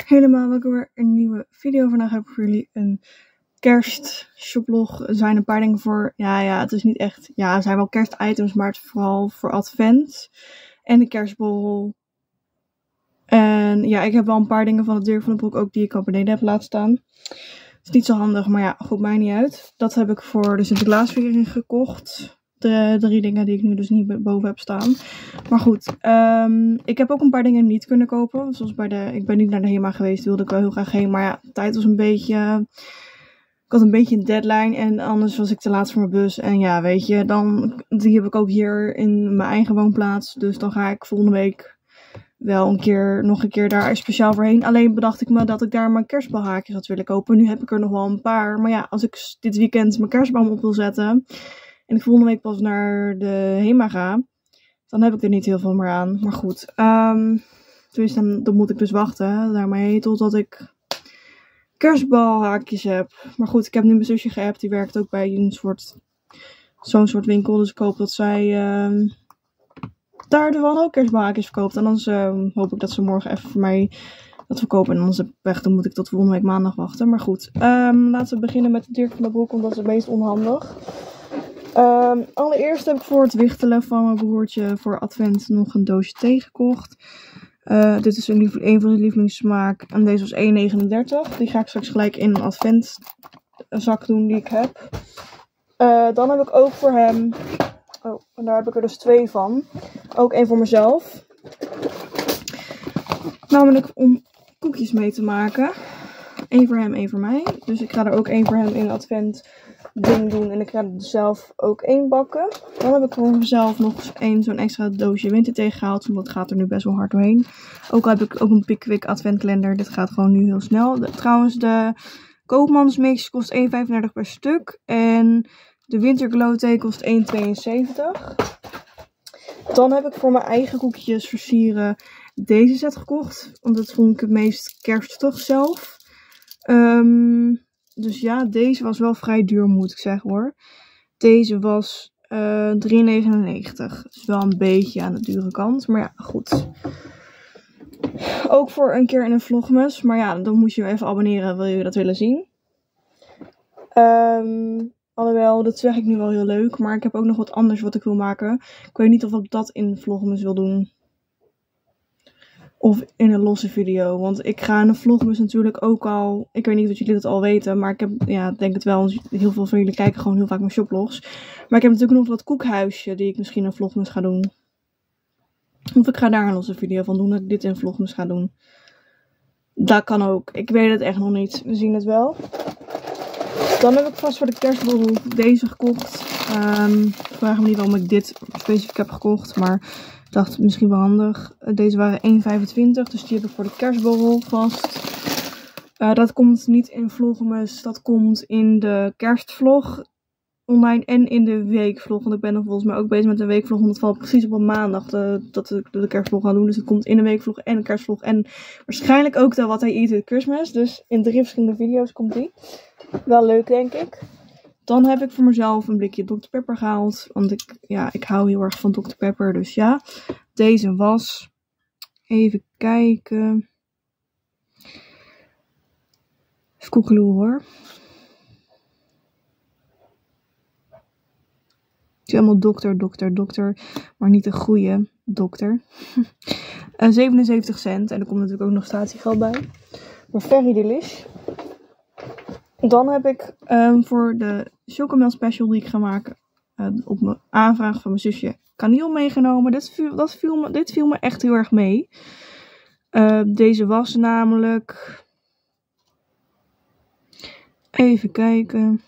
Helemaal, welkom weer een nieuwe video. Vandaag heb ik voor jullie een kerstshoplog. Er zijn een paar dingen voor, ja, het is niet echt, ja, het zijn wel kerstitems, maar het is vooral voor advent en de kerstborrel. En ja, ik heb wel een paar dingen van het Dirk van den Broek ook die ik al beneden heb laten staan. Het is niet zo handig, maar ja, goed, maakt niet uit. Dat heb ik voor de Sinterklaasviering gekocht. De 3 dingen die ik nu dus niet boven heb staan. Maar goed, ik heb ook een paar dingen niet kunnen kopen. Zoals ik ben niet naar de HEMA geweest, wilde ik wel heel graag heen. Maar ja, de tijd was een beetje, ik had een beetje een deadline en anders was ik te laat voor mijn bus. En ja, weet je, die heb ik ook hier in mijn eigen woonplaats. Dus dan ga ik volgende week wel nog een keer daar speciaal voor heen. Alleen bedacht ik me dat ik daar mijn kerstbalhaakjes had willen kopen. Nu heb ik er nog wel een paar. Maar ja, als ik dit weekend mijn kerstboom op wil zetten en ik volgende week pas naar de HEMA ga, dan heb ik er niet heel veel meer aan. Maar goed, dus dan moet ik dus wachten daarmee totdat ik kerstbalhaakjes heb. Maar goed, ik heb nu mijn zusje geappt. Die werkt ook bij zo'n soort winkel. Dus ik hoop dat zij daar wel ook kerstbalhaakjes verkoopt. En dan hoop ik dat ze morgen even voor mij dat verkopen. En anders heb ik weg, dan moet ik tot volgende week maandag wachten. Maar goed, laten we beginnen met de Dirk van den Broek, want dat is het meest onhandig. Allereerst heb ik voor het wichtelen van mijn broertje voor advent nog een doosje thee gekocht. Dit is een van zijn lievelingssmaak. En deze was €1,39. Die ga ik straks gelijk in een adventzak doen die ik heb. Dan heb ik ook voor hem, en daar heb ik er dus 2 van. Ook 1 voor mezelf. Namelijk om koekjes mee te maken. 1 voor hem, 1 voor mij. Dus ik ga er ook 1 voor hem in een advent ding doen. En ik ga er zelf ook 1 bakken. Dan heb ik voor mezelf nog zo'n extra doosje winterthee gehaald. Want dat gaat er nu best wel hard doorheen. Ook heb ik ook een Pickwick adventkalender. Dit gaat gewoon nu heel snel. Trouwens, de Koopmansmix kost €1,35 per stuk. En de winterglow thee kost €1,72. Dan heb ik voor mijn eigen koekjes versieren deze set gekocht. Want dat vond ik het meest kerstig zelf. Dus ja, deze was wel vrij duur, moet ik zeggen hoor. Deze was €3,99. Dus wel een beetje aan de dure kant. Maar ja, goed. Ook voor een keer in een vlogmas. Maar ja, dan moet je je even abonneren, wil je dat willen zien. Alhoewel, dat zeg ik nu wel heel leuk. Maar ik heb ook nog wat anders wat ik wil maken. Ik weet niet of ik dat in vlogmas wil doen. Of in een losse video. Want ik ga in een vlogmas natuurlijk ook al. Ik weet niet of jullie dat al weten. Maar ik denk het wel. Want heel veel van jullie kijken gewoon heel vaak mijn shoplogs. Maar ik heb natuurlijk nog dat koekhuisje die ik misschien in een vlogmas ga doen. Of ik ga daar een losse video van doen. Dat ik dit in een vlogmas ga doen. Dat kan ook. Ik weet het echt nog niet. We zien het wel. Dan heb ik vast voor de kerstborrel deze gekocht. Ik vraag me niet waarom ik dit specifiek heb gekocht. Maar ik dacht misschien wel handig. Deze waren €1,25. Dus die heb ik voor de kerstborrel vast. Dat komt niet in vlogmas. Dat komt in de kerstvlog online en in de weekvlog. Want ik ben nog volgens mij ook bezig met de weekvlog. Want het valt precies op een maandag dat ik de kerstvlog ga doen. Dus het komt in de weekvlog en de kerstvlog. En waarschijnlijk ook de What I Eat at Christmas. Dus in 3 verschillende video's komt die. Wel leuk, denk ik. Dan heb ik voor mezelf een blikje Dr. Pepper gehaald. Want ik hou heel erg van Dr. Pepper. Dus ja, deze was, even kijken, even koekeloe hoor. Het is helemaal dokter. Maar niet de goede dokter. 77 cent. En er komt natuurlijk ook nog statiegeld bij. Maar very delish. Dan heb ik voor de chocomel special die ik ga maken op mijn aanvraag van mijn zusje kaneel meegenomen. Dit viel me echt heel erg mee. Deze was namelijk, even kijken,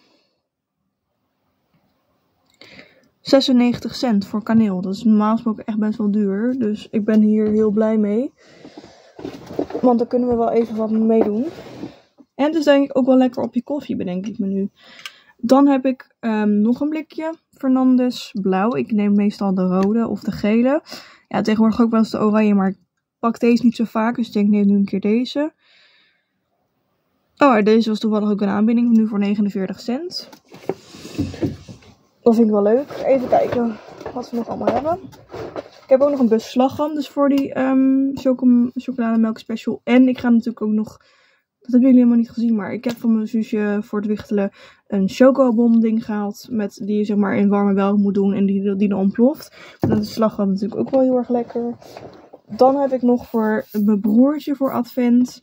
96 cent voor kaneel. Dat is normaal gesproken echt best wel duur. Dus ik ben hier heel blij mee. Want daar kunnen we wel even wat mee doen. En het is denk ik ook wel lekker op je koffie, bedenk ik me nu. Dan heb ik nog een blikje Fernandes blauw. Ik neem meestal de rode of de gele. Ja, tegenwoordig ook wel eens de oranje, maar ik pak deze niet zo vaak. Dus ik denk, neem nu een keer deze. Oh, deze was toevallig ook een aanbieding. Nu voor 49 cent. Dat vind ik wel leuk. Even kijken wat we nog allemaal hebben. Ik heb ook nog een bus slagroom, dus voor die chocolademelk special. En ik ga natuurlijk ook nog, dat hebben jullie helemaal niet gezien, maar ik heb van mijn zusje voor het wichtelen een chocobom ding gehaald. Die je zeg maar in warme melk moet doen en die dan ontploft. En dat is slagroom natuurlijk ook wel heel erg lekker. Dan heb ik nog voor mijn broertje voor advent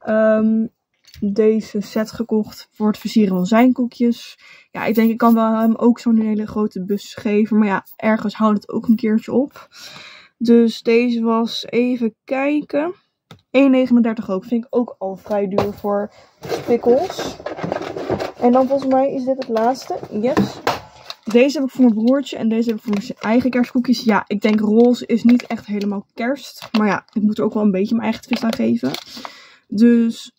deze set gekocht voor het versieren van zijn koekjes. Ja, ik denk ik kan wel hem ook zo'n hele grote bus geven. Maar ja, ergens houdt het ook een keertje op. Dus deze was, even kijken, 1,39 ook. Vind ik ook al vrij duur voor spikkels. En dan volgens mij is dit het laatste. Yes. Deze heb ik voor mijn broertje en deze heb ik voor mijn eigen kerstkoekjes. Ja, ik denk roze is niet echt helemaal kerst. Maar ja, ik moet er ook wel een beetje mijn eigen twist aan geven. Dus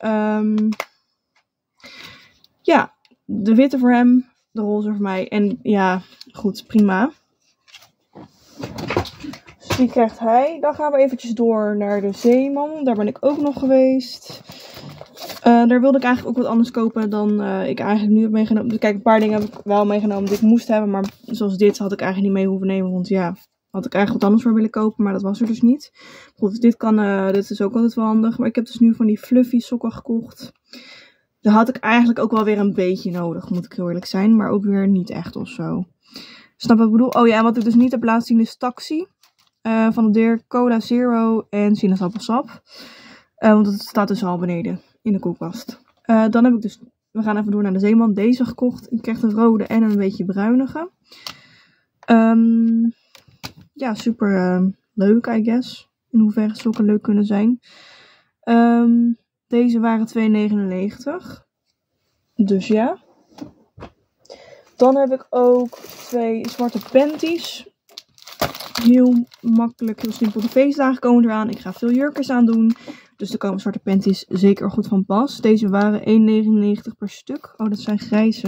ja, de witte voor hem, de roze voor mij. En ja, goed, prima. Dus die krijgt hij. Dan gaan we eventjes door naar de Zeeman. Daar ben ik ook nog geweest. Daar wilde ik eigenlijk ook wat anders kopen dan ik eigenlijk nu heb meegenomen. Dus kijk, een paar dingen heb ik wel meegenomen die ik moest hebben. Maar zoals dit had ik eigenlijk niet mee hoeven nemen. Want ja, had ik eigenlijk wat anders voor willen kopen. Maar dat was er dus niet. Goed, dit is ook altijd wel handig. Maar ik heb dus nu van die fluffy sokken gekocht. Dat had ik eigenlijk ook wel weer een beetje nodig, moet ik heel eerlijk zijn. Maar ook weer niet echt of zo. Snap wat ik bedoel? Oh ja, en wat ik dus niet heb laten zien is Taxi. Van de Deer Cola Zero en sinaasappelsap. Want het staat dus al beneden in de koelkast. Dan heb ik dus, we gaan even door naar de Zeeman, deze gekocht. Ik krijg een rode en een beetje bruinige. Ja, super leuk, I guess. In hoeverre zulke leuk kunnen zijn. Deze waren 2,99. Dus ja. Dan heb ik ook 2 zwarte panties. Heel makkelijk, heel simpel. De feestdagen komen eraan. Ik ga veel jurkjes aan doen. Dus er komen zwarte panties zeker goed van pas. Deze waren 1,99 per stuk. Oh, dat zijn grijze.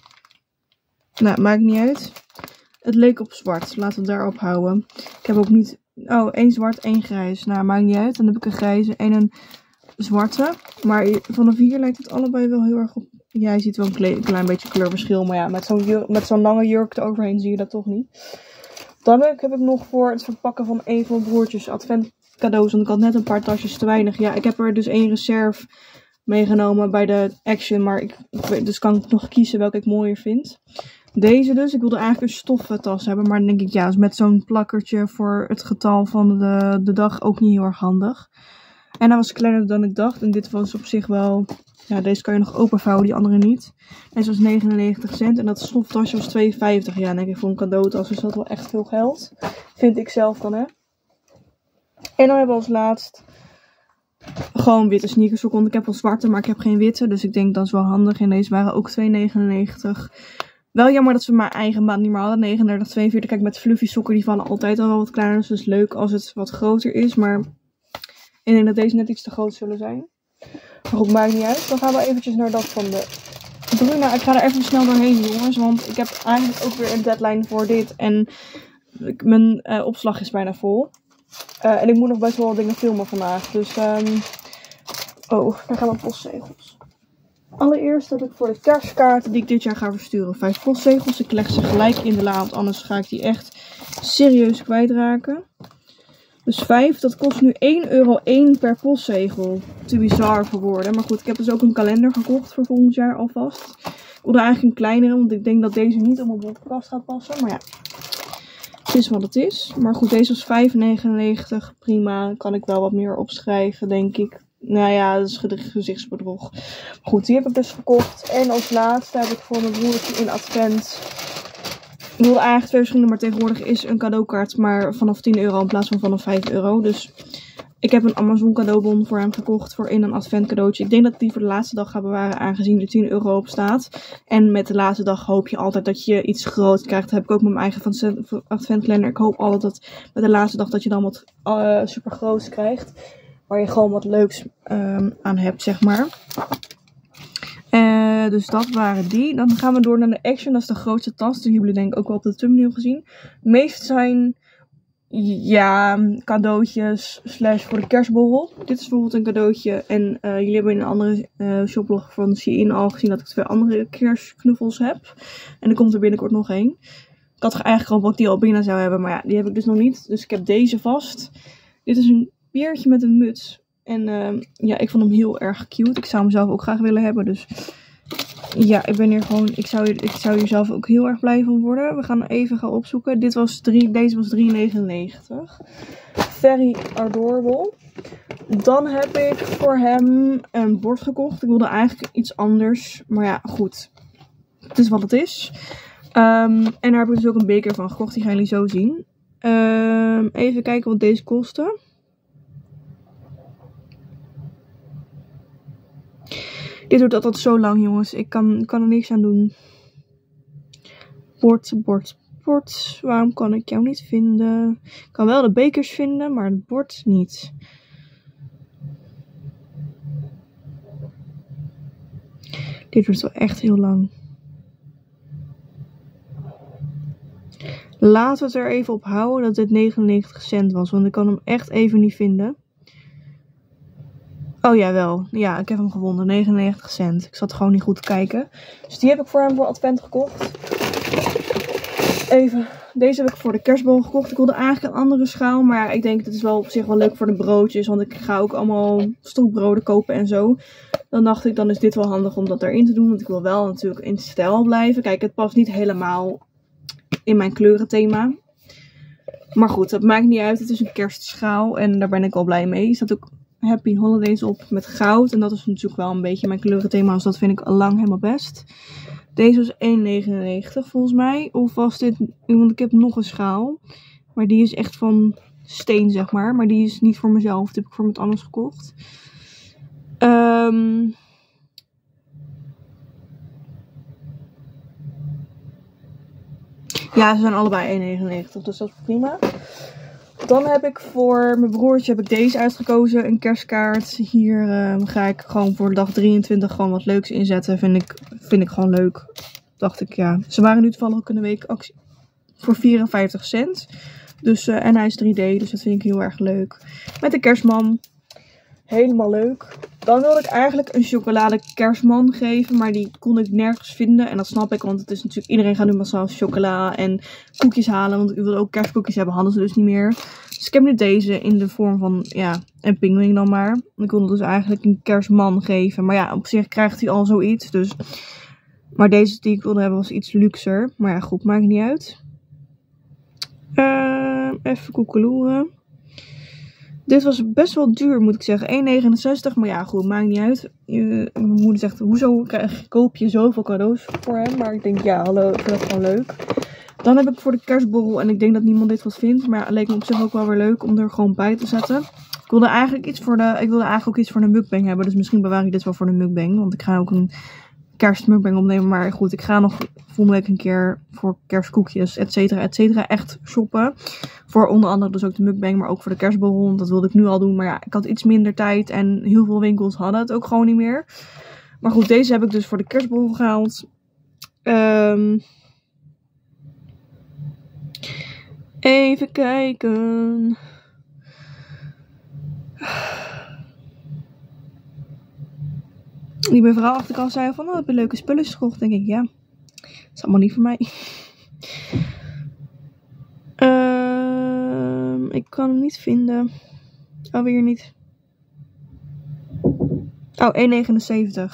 Nou, maakt niet uit. Het leek op zwart. Laten we het daarop houden. Ik heb ook niet... Oh, 1 zwart, 1 grijs. Nou, maakt niet uit. Dan heb ik een grijze en een zwarte. Maar vanaf hier lijkt het allebei wel heel erg op... Ja, je ziet wel een klein beetje kleurverschil. Maar ja, met zo'n lange jurk eroverheen zie je dat toch niet. Dan heb ik nog voor het verpakken van een van mijn broertjes advent cadeaus. Want ik had net een paar tasjes te weinig. Ja, ik heb er dus 1 reserve meegenomen bij de Action. Maar dus kan ik nog kiezen welke ik mooier vind. Deze dus. Ik wilde eigenlijk een stoffen tas hebben. Maar dan denk ik, ja, is met zo'n plakkertje voor het getal van de dag ook niet heel erg handig. En hij was kleiner dan ik dacht. En dit was op zich wel... Ja, deze kan je nog openvouwen, die andere niet. Deze was 99 cent. En dat stoftasje was 2,50. Ja, dan denk ik voor een cadeautas is dat wel echt veel geld. Vind ik zelf dan, hè. En dan hebben we als laatst gewoon witte sneakers. Want ik heb wel zwarte, maar ik heb geen witte. Dus ik denk dat is wel handig. En deze waren ook 2,99. Wel jammer dat we mijn eigen maat niet meer hadden. 39,42. Kijk, met fluffy sokken die vallen altijd al wel wat kleiner. Dus het is leuk als het wat groter is. Maar ik denk dat deze net iets te groot zullen zijn. Maar goed, maakt niet uit. Dan gaan we eventjes naar dat van de Bruna. Ik ga er even snel doorheen, jongens. Want ik heb eigenlijk ook weer een deadline voor dit. En mijn opslag is bijna vol. En ik moet nog best wel wat dingen filmen vandaag. Dus, oh, daar gaan mijn postzegels. Allereerst heb ik voor de kerstkaarten die ik dit jaar ga versturen 5 postzegels. Ik leg ze gelijk in de la, want anders ga ik die echt serieus kwijtraken. Dus 5, dat kost nu €1,01 per postzegel. Te bizar voor woorden. Maar goed, ik heb dus ook een kalender gekocht voor volgend jaar alvast. Ik wilde eigenlijk een kleinere, want ik denk dat deze niet op mijn boekenkast gaat passen. Maar ja, het is wat het is. Maar goed, deze was €5,99. Prima, kan ik wel wat meer opschrijven, denk ik. Nou ja, dat is gezichtsbedrog. Maar goed, die heb ik dus gekocht. En als laatste heb ik voor mijn broertje in advent... Ik wilde eigenlijk 2 verschillende, maar tegenwoordig is een cadeaukaart maar vanaf €10 in plaats van vanaf €5. Dus ik heb een Amazon cadeaubon voor hem gekocht voor in een advent cadeautje. Ik denk dat ik die voor de laatste dag ga bewaren, aangezien er €10 op staat. En met de laatste dag hoop je altijd dat je iets groots krijgt. Dat heb ik ook met mijn eigen adventkalender. Ik hoop altijd dat met de laatste dag dat je dan wat super groots krijgt. Waar je gewoon wat leuks aan hebt, zeg maar. Dus dat waren die. Dan gaan we door naar de Action. Dat is de grootste tas. Die hebben jullie denk ik ook wel op de thumbnail gezien. De meeste zijn ja, cadeautjes / voor de kerstborrel. Dit is bijvoorbeeld een cadeautje. En jullie hebben in een andere shoplog van Shein al gezien dat ik 2 andere kerstknuffels heb. En er komt er binnenkort nog 1. Ik had eigenlijk gehoopt dat ik die al binnen zou hebben. Maar ja, die heb ik dus nog niet. Dus ik heb deze vast. Dit is een beertje met een muts. En ja, ik vond hem heel erg cute. Ik zou hem zelf ook graag willen hebben. Dus ja, ik ben hier gewoon... Ik zou hier zelf ook heel erg blij van worden. We gaan even gaan opzoeken. Deze was 3,99. Very adorable. Dan heb ik voor hem een bord gekocht. Ik wilde eigenlijk iets anders. Maar ja, goed. Het is wat het is. En daar heb ik dus ook een beker van gekocht. Die gaan jullie zo zien. Even kijken wat deze kostte. Dit wordt altijd zo lang, jongens. Ik kan er niks aan doen. Bord. Waarom kan ik jou niet vinden? Ik kan wel de bekers vinden, maar het bord niet. Dit wordt wel echt heel lang. Laten we het er even op houden dat dit 99 cent was. Want ik kan hem echt even niet vinden. Oh ja, wel. Ja, ik heb hem gevonden. 99 cent. Ik zat gewoon niet goed te kijken. Dus die heb ik voor hem voor Advent gekocht. Even. Deze heb ik voor de kerstboom gekocht. Ik wilde eigenlijk een andere schaal. Maar ja, ik denk dat is wel op zich wel leuk voor de broodjes. Want ik ga ook allemaal stokbroden kopen en zo. Dan dacht ik, dan is dit wel handig om dat erin te doen. Want ik wil wel natuurlijk in stijl blijven. Kijk, het past niet helemaal in mijn kleurenthema. Maar goed, dat maakt niet uit. Het is een kerstschaal. En daar ben ik al blij mee. Er staat ook Happy Holidays op met goud. En dat is natuurlijk wel een beetje mijn kleurenthema. Dus dat vind ik al lang helemaal best. Deze was 1,99 volgens mij. Of was dit... Want ik heb nog een schaal. Maar die is echt van steen, zeg maar. Maar die is niet voor mezelf. Die heb ik voor iemand anders gekocht. Ja, ze zijn allebei 1,99. Dus dat is prima. Dan heb ik voor mijn broertje deze uitgekozen. Een kerstkaart. Hier ga ik gewoon voor de dag 23 gewoon wat leuks inzetten. Vind ik gewoon leuk. Dacht ik, ja. Ze waren nu toevallig ook in de week actie voor 54 cent. Dus, en hij is 3D. Dus dat vind ik heel erg leuk. Met de kerstman. Helemaal leuk. Dan wilde ik eigenlijk een chocolade kerstman geven. Maar die kon ik nergens vinden. En dat snap ik. Want het is natuurlijk... Iedereen gaat nu massaal chocola en koekjes halen. Want ik wilde ook kerstkoekjes hebben. Hadden ze dus niet meer. Dus ik heb nu deze in de vorm van... Ja, een pinguïn dan maar. Ik wilde dus eigenlijk een kerstman geven. Maar ja, op zich krijgt hij al zoiets. Dus... Maar deze die ik wilde hebben was iets luxer. Maar ja, goed. Maakt niet uit. Even koekeloeren. Dit was best wel duur, moet ik zeggen. 1,69. Maar ja, goed. Maakt niet uit. Mijn moeder zegt, hoezo koop je zoveel cadeaus voor hem? Maar ik denk, ja, hallo. Ik vind dat gewoon leuk. Dan heb ik voor de kerstborrel. En ik denk dat niemand dit wat vindt. Maar het leek me op zich ook wel weer leuk om er gewoon bij te zetten. Ik wilde eigenlijk ook iets voor de mukbang hebben. Dus misschien bewaar ik dit wel voor de mukbang. Want ik ga ook een kerstmukbang opnemen. Maar goed, ik ga nog volgende week een keer voor kerstkoekjes, et cetera, echt shoppen. Voor onder andere dus ook de mukbang, maar ook voor de kerstborrel. Dat wilde ik nu al doen. Maar ja, ik had iets minder tijd. En heel veel winkels hadden het ook gewoon niet meer. Maar goed, deze heb ik dus voor de kerstborrel gehaald. Even kijken. Die mevrouw achter de kast zei van, oh, heb je leuke spulletjes gekocht? Denk ik, ja. Dat is allemaal niet voor mij. Ik kan hem niet vinden. Oh, weer niet. Oh, 1,79.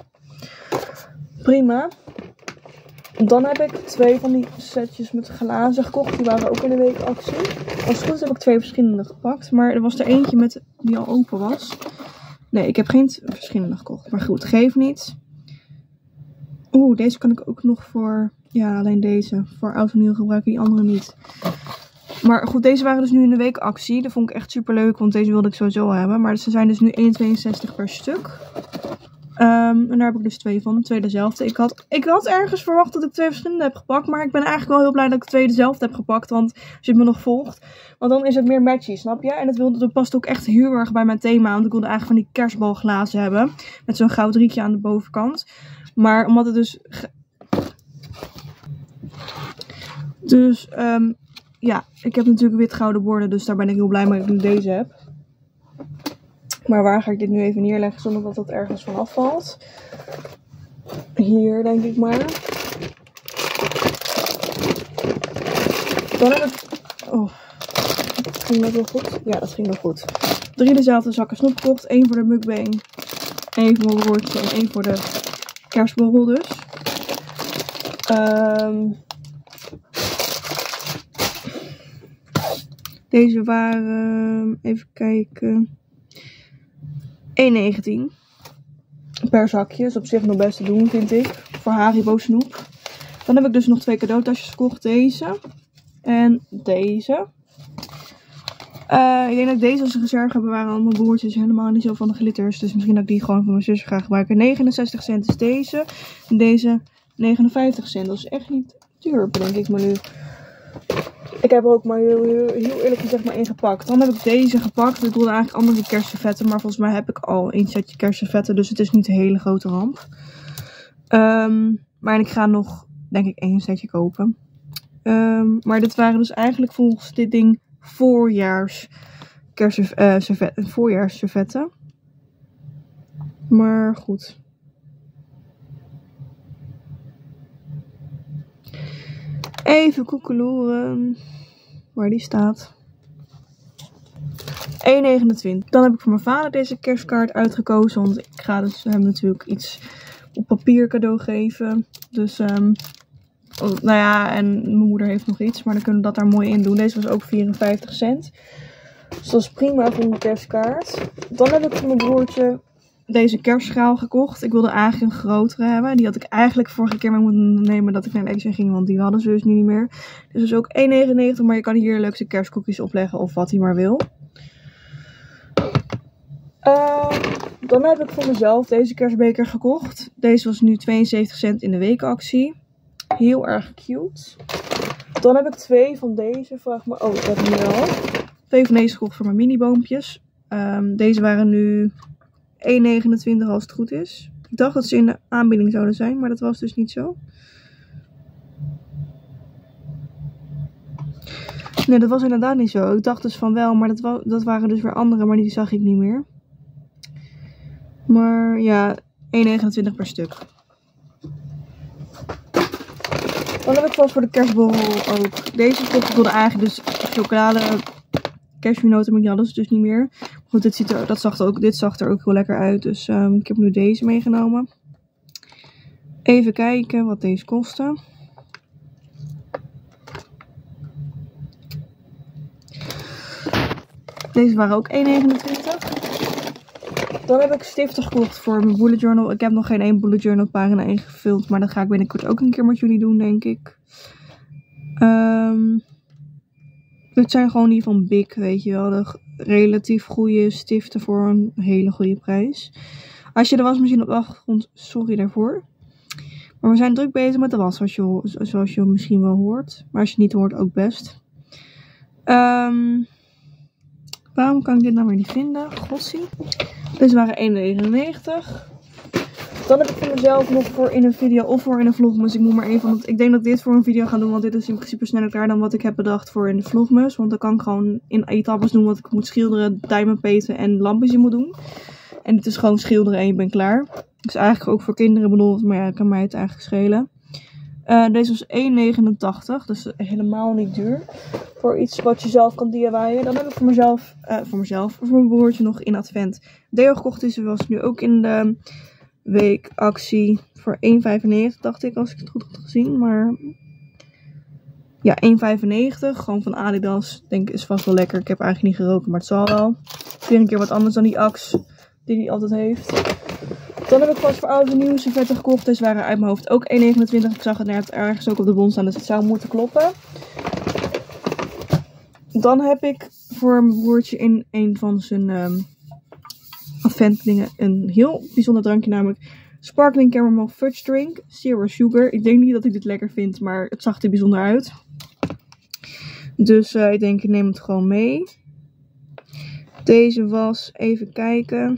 Prima. Dan heb ik 2 van die setjes met glazen gekocht. Die waren ook in de week actie. Als het goed is heb ik 2 verschillende gepakt. Maar er was er eentje die al open was. Nee, ik heb geen verschillende gekocht. Maar goed, geef niet. Oeh, deze kan ik ook nog voor... Ja, alleen deze. Voor oud en nieuw gebruiken, die andere niet. Maar goed, deze waren dus nu in de weekactie. Dat vond ik echt super leuk, want deze wilde ik sowieso hebben. Maar ze zijn dus nu 1,62 per stuk. En daar heb ik dus 2 van. 2 dezelfde. Ik had ergens verwacht dat ik 2 verschillende heb gepakt. Maar ik ben eigenlijk wel heel blij dat ik 2 dezelfde heb gepakt. Want als je me nog volgt. Want dan is het meer matchy, snap je? En dat past ook echt heel erg bij mijn thema. Want ik wilde eigenlijk van die kerstbalglazen hebben. Met zo'n goud rietje aan de bovenkant. Maar omdat het dus... ja, ik heb natuurlijk wit-gouden borden. Dus daar ben ik heel blij mee dat ik nu deze heb. Maar waar ga ik dit nu even neerleggen zonder dat het ergens van afvalt? Hier, denk ik maar. Dan heb ik... Oh, ging dat wel goed? Ja, dat ging wel goed. 3 dezelfde zakken snoep gekocht. 1 voor de mukbang. 1 voor mijn broertje en 1 voor de kerstborrel dus. Deze waren, even kijken, 1,19 per zakje. Is op zich nog best te doen, vind ik. Voor Haribo snoep. Dan heb ik dus nog 2 cadeautasjes gekocht. Deze en deze. Ik denk dat ik deze als een reserve heb bewaren. Want mijn broertje is helemaal niet zo van de glitters. Dus misschien dat ik die gewoon van mijn zus ga gebruiken. 69 cent is deze. En deze 59 cent. Dat is echt niet duur, denk ik maar nu. Ik heb er ook maar heel eerlijk gezegd maar ingepakt. Dan heb ik deze gepakt. Ik wilde eigenlijk andere kerstservetten. Maar volgens mij heb ik al 1 setje kerstservetten. Dus het is niet een hele grote ramp. Maar ik ga nog, denk ik, 1 setje kopen. Maar dit waren dus eigenlijk volgens dit ding voorjaarsservetten. Maar goed. Even koekeloeren. Waar die staat. 1,29. Dan heb ik voor mijn vader deze kerstkaart uitgekozen. Want ik ga dus hem natuurlijk iets op papier cadeau geven. Dus, nou ja, en mijn moeder heeft nog iets. Maar dan kunnen we dat daar mooi in doen. Deze was ook 54 cent. Dus dat is prima voor een kerstkaart. Dan heb ik voor mijn broertje deze kerstschaal gekocht. Ik wilde eigenlijk een grotere hebben. Die had ik eigenlijk vorige keer mee moeten nemen dat ik naar de Action ging. Want die hadden ze dus niet meer. Dus dat is ook 1,99. Maar je kan hier leukste kerstkoekjes opleggen of wat hij maar wil. Dan heb ik voor mezelf deze kerstbeker gekocht. Deze was nu 72 cent in de weekactie. Heel erg cute. Dan heb ik 2 van deze. Vraag me. Oh, ik heb hem hier al. 2 van deze gekocht voor mijn miniboompjes. Deze waren nu 1,29 als het goed is. Ik dacht dat ze in de aanbieding zouden zijn, maar dat was dus niet zo. Nee, dat was inderdaad niet zo. Ik dacht dus van wel, maar dat waren dus weer andere, maar die zag ik niet meer. Maar ja, 1,29 per stuk. Dan heb ik vast voor de kerstborrel ook deze gekocht. Ik wilde eigenlijk dus chocolade cashewnoten, maar die hadden ze dus niet meer. Goed, dit zag er ook heel lekker uit. Dus ik heb nu deze meegenomen. Even kijken wat deze kostte. Deze waren ook 1,29. Dan heb ik stiften gekocht voor mijn bullet journal. Ik heb nog geen 1 bullet journal pagina ingevuld. Maar dat ga ik binnenkort ook een keer met jullie doen, denk ik. Dit zijn gewoon die van Bic, weet je wel. De relatief goede stiften voor een hele goede prijs. Als je de wasmachine op de achtergrond, sorry daarvoor. Maar we zijn druk bezig met de was, zoals je misschien wel hoort. Maar als je het niet hoort, ook best. Waarom kan ik dit nou weer niet vinden? Gossie. Deze waren 1,99. Dan heb ik voor mezelf nog voor in een video of voor in een vlogmas. Ik moet maar even, want ik denk dat ik dit voor een video ga doen. Want dit is in principe sneller klaar dan wat ik heb bedacht voor in de vlogmas. Want dan kan ik gewoon in etappes doen wat ik moet schilderen, diamondpeten en lampjes in moet doen. En dit is gewoon schilderen en je bent klaar. Dus eigenlijk ook voor kinderen bedoeld, maar ja, kan mij het eigenlijk schelen. Deze was 1,89. Dus helemaal niet duur. Voor iets wat je zelf kan DIY'en. Dan heb ik voor mijn broertje nog in advent deo gekocht. Deze was nu ook in de weekactie voor 1,95 dacht ik, als ik het goed had gezien. Maar ja, 1,95. Gewoon van Adidas. Denk is vast wel lekker. Ik heb eigenlijk niet geroken, maar het zal wel. Weer een keer wat anders dan die Axe die hij altijd heeft. Dan heb ik vast voor oud en nieuw servetten gekocht. Deze waren uit mijn hoofd ook 1,29. Ik zag het net ergens ook op de bon staan, dus het zou moeten kloppen. Dan heb ik voor mijn broertje in een van zijn adventdingen een heel bijzonder drankje, namelijk Sparkling Caramel Fudge Drink, Zero Sugar. Ik denk niet dat ik dit lekker vind, maar het zag er bijzonder uit. Dus ik denk, ik neem het gewoon mee. Deze was, even kijken,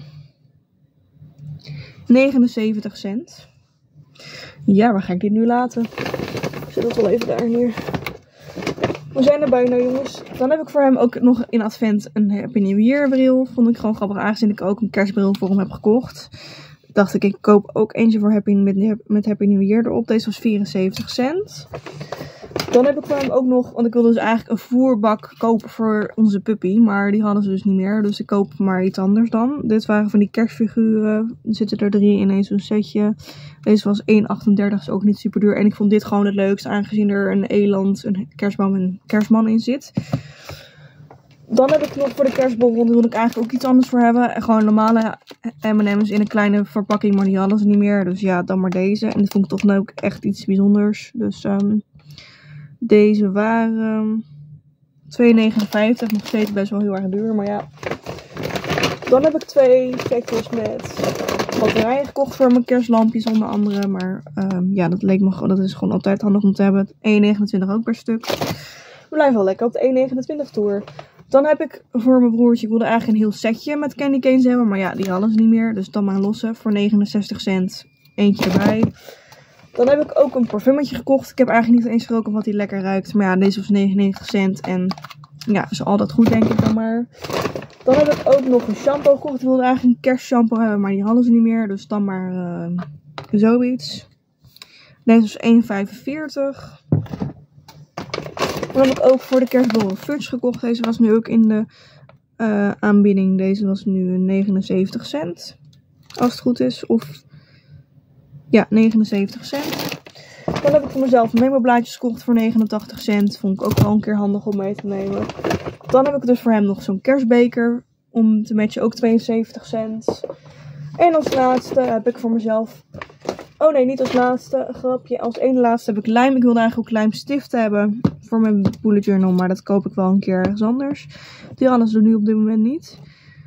79 cent. Ja, waar ga ik dit nu laten? Ik zet het wel even daar neer. We zijn er bijna, jongens. Dan heb ik voor hem ook nog in advent een Happy New Year bril. Vond ik gewoon grappig, aangezien ik ook een kerstbril voor hem heb gekocht. dacht ik koop ook eentje voor met Happy New Year erop. Deze was 74 cent. Dan heb ik voor hem ook nog, want ik wilde dus eigenlijk een voerbak kopen voor onze puppy. Maar die hadden ze dus niet meer, dus ik koop maar iets anders dan. Dit waren van die kerstfiguren. Er zitten er 3 in één zo'n setje. Deze was 1,38, is ook niet super duur. En ik vond dit gewoon het leukst, aangezien er een eland, een kerstboom en een kerstman in zit. Dan heb ik nog voor de kerstborrel, wilde ik eigenlijk ook iets anders voor hebben. Gewoon normale M&M's in een kleine verpakking, maar die hadden ze niet meer. Dus ja, dan maar deze. En dit vond ik toch nou ook echt iets bijzonders. Dus deze waren 2,59. Nog steeds best wel heel erg duur, maar ja. Dan heb ik 2 setjes met batterijen gekocht voor mijn kerstlampjes onder andere. Maar ja, dat leek me gewoon, dat is gewoon altijd handig om te hebben. 1,29 ook per stuk. We blijven wel lekker op de 1,29 toer. Dan heb ik voor mijn broertje, ik wilde eigenlijk een heel setje met candy canes hebben. Maar ja, die hadden ze niet meer. Dus dan maar een losse voor 69 cent. Eentje erbij. Dan heb ik ook een parfummetje gekocht. Ik heb eigenlijk niet eens geroken wat die lekker ruikt. Maar ja, deze was 99 cent. En ja, is altijd goed denk ik dan maar. Dan heb ik ook nog een shampoo gekocht. Ik wilde eigenlijk een kerstshampoo hebben, maar die hadden ze niet meer. Dus dan maar zoiets. Deze was 1,45. Dan heb ik ook voor de kerstborrel fudge gekocht. Deze was nu ook in de aanbieding. Deze was nu 79 cent. Als het goed is. Of ja, 79 cent. Dan heb ik voor mezelf memo-blaadjes gekocht voor 89 cent. Vond ik ook wel een keer handig om mee te nemen. Dan heb ik dus voor hem nog zo'n kerstbeker. Om te matchen ook 72 cent. En als laatste heb ik voor mezelf... Oh nee, niet als laatste. Grapje. Als ene laatste heb ik lijm. Ik wilde eigenlijk ook lijmstift hebben voor mijn bullet journal. Maar dat koop ik wel een keer ergens anders. Die alles er nu op dit moment niet.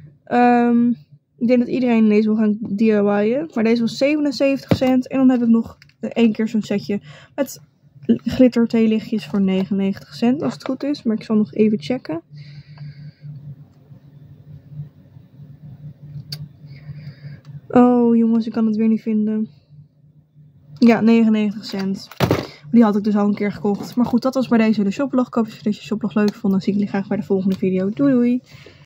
Ik denk dat iedereen deze wil gaan DIY'en. Maar deze was 77 cent. En dan heb ik nog 1 keer zo'n setje met glitter theelichtjes voor 99 cent. Als het goed is. Maar ik zal nog even checken. Oh jongens, ik kan het weer niet vinden. Ja, 99 cent. Die had ik dus al een keer gekocht. Maar goed, dat was bij deze de shoplog. Ik hoop dat je deze shoplog leuk vond. Dan zie ik jullie graag bij de volgende video. Doei doei!